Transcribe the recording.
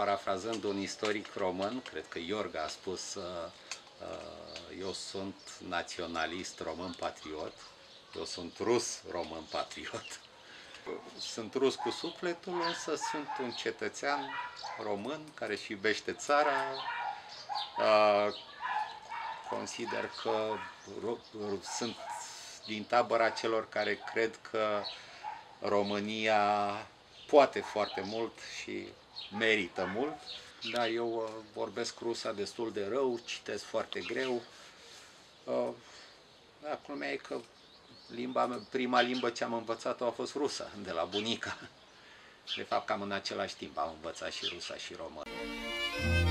parafrazând un istoric român, cred că Iorga a spus, eu sunt naționalist român patriot, eu sunt rus român patriot. Sunt rus cu sufletul, însă sunt un cetățean român care își iubește țara. Consider că sunt din tabăra celor care cred că România poate foarte mult și merită mult. Da, eu vorbesc rusa destul de rău, citesc foarte greu. Da, culmea e că prima limbă ce am învățat-o a fost rusa, de la bunica. De fapt, cam în același timp am învățat și rusa și română.